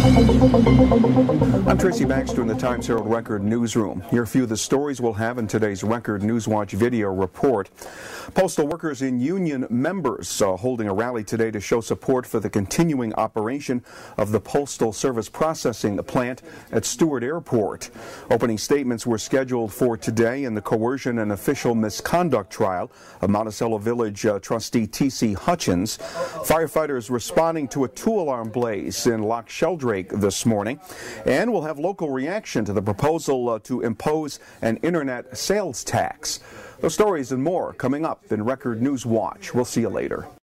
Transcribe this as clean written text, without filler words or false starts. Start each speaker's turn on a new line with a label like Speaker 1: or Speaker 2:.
Speaker 1: I'm Tracy Baxter in the Times Herald Record Newsroom. Here are a few of the stories we'll have in today's Record Newswatch video report. Postal workers and union members holding a rally today to show support for the continuing operation of the Postal Service processing plant at Stewart Airport. Opening statements were scheduled for today in the coercion and official misconduct trial of Monticello Village trustee T.C. Hutchins. Firefighters responding to a two-alarm blaze in Loch Sheldrake this morning. And we'll have local reaction to the proposal to impose an internet sales tax. Those stories and more coming up in Record News Watch. We'll see you later.